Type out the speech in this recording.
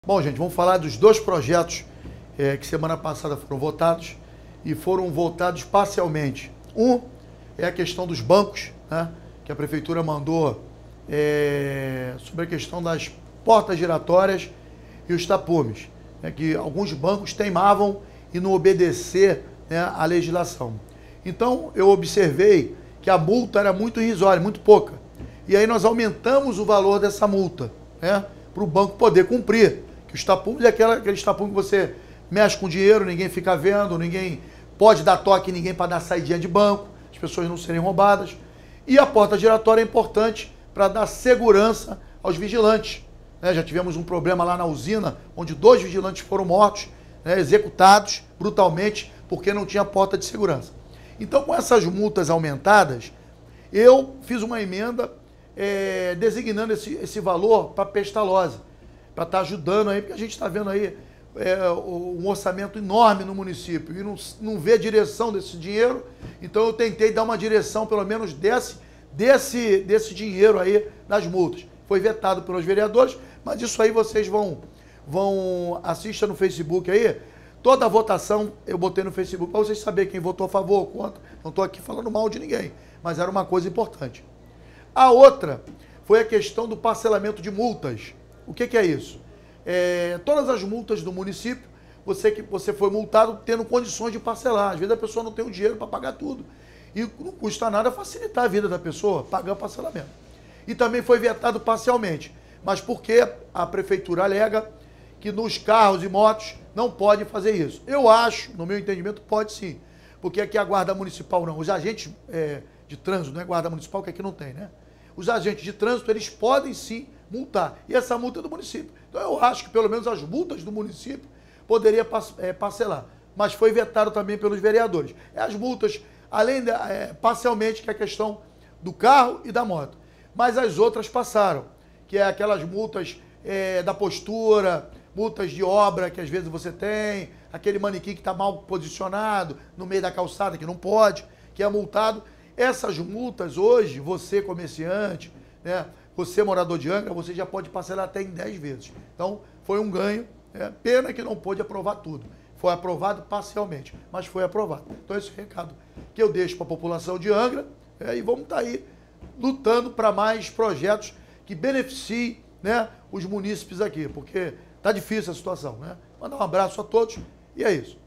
Bom, gente, vamos falar dos dois projetos que semana passada foram votados e foram votados parcialmente. Um é a questão dos bancos, né, que a Prefeitura mandou sobre a questão das portas giratórias e os tapumes, né, que alguns bancos teimavam em não obedecer, né, à legislação. Então, eu observei que a multa era muito irrisória, muito pouca. E aí nós aumentamos o valor dessa multa, né, para o banco poder cumprir. Que os tapumes é aqueles tapumes que você mexe com dinheiro, ninguém fica vendo, ninguém pode dar toque em ninguém para dar saidinha de banco, as pessoas não serem roubadas. E a porta giratória é importante para dar segurança aos vigilantes. Né? Já tivemos um problema lá na usina, onde 2 vigilantes foram mortos, né, executados brutalmente, porque não tinha porta de segurança. Então, com essas multas aumentadas, eu fiz uma emenda designando esse valor para Pestalozzi, para estar ajudando aí, porque a gente está vendo aí um orçamento enorme no município e não vê a direção desse dinheiro. Então eu tentei dar uma direção, pelo menos, desse dinheiro aí das multas. Foi vetado pelos vereadores, mas isso aí vocês assistam no Facebook aí. Toda a votação eu botei no Facebook para vocês saberem quem votou a favor ou contra. Não estou aqui falando mal de ninguém, mas era uma coisa importante. A outra foi a questão do parcelamento de multas. O que é isso? Todas as multas do município, você foi multado tendo condições de parcelar. Às vezes a pessoa não tem o dinheiro para pagar tudo. E não custa nada facilitar a vida da pessoa, pagar o parcelamento. E também foi vetado parcialmente. Mas porque a prefeitura alega que nos carros e motos não pode fazer isso. Eu acho, no meu entendimento, pode sim. Porque aqui a guarda municipal não. Os agentes de trânsito, não é guarda municipal, que aqui não tem, né? Os agentes de trânsito, eles podem sim multar. E essa multa é do município. Então eu acho que pelo menos as multas do município poderia parcelar. Mas foi vetado também pelos vereadores. As multas, além parcialmente, que é a questão do carro e da moto. Mas as outras passaram, que é aquelas multas da postura, multas de obra que às vezes você tem, aquele manequim que está mal posicionado no meio da calçada, que não pode, que é multado. Essas multas hoje, você comerciante, né, você morador de Angra, você já pode parcelar até em 10 vezes. Então, foi um ganho. Pena que não pôde aprovar tudo. Foi aprovado parcialmente, mas foi aprovado. Então, esse é o recado que eu deixo para a população de Angra. E vamos estar aí lutando para mais projetos que beneficiem, né, os munícipes aqui, porque está difícil a situação, né? Mandar um abraço a todos e é isso.